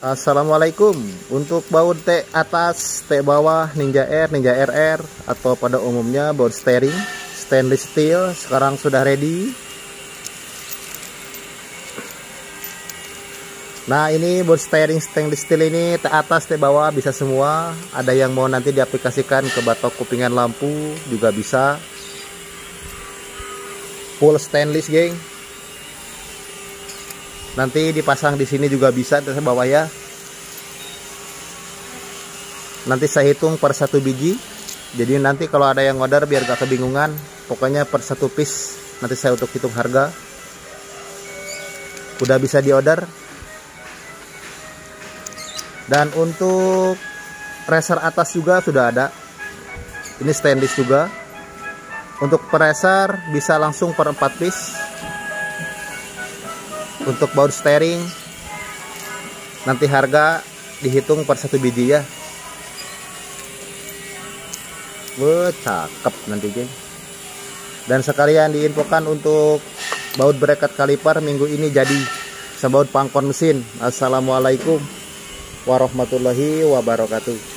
Assalamualaikum. Untuk baut T atas, T bawah, Ninja R, Ninja RR, atau pada umumnya baut steering stainless steel sekarang sudah ready. Nah, ini baut steering stainless steel ini T atas, T bawah bisa semua. Ada yang mau nanti diaplikasikan ke batok kupingan lampu juga bisa. Full stainless, geng. Nanti dipasang di sini juga bisa di bawah ya. Nanti saya hitung per satu biji. Jadi nanti kalau ada yang order biar gak kebingungan, pokoknya per satu piece nanti saya untuk hitung harga. Udah bisa diorder. Dan untuk pressure atas juga sudah ada. Ini stainless juga. Untuk pressure bisa langsung per 4 piece. Untuk baut steering nanti harga dihitung per satu biji ya. Wah, cakep nanti, geng. Dan sekalian diinfokan untuk baut bracket kaliper minggu ini jadi sebaut pangkon mesin. Assalamualaikum warahmatullahi wabarakatuh.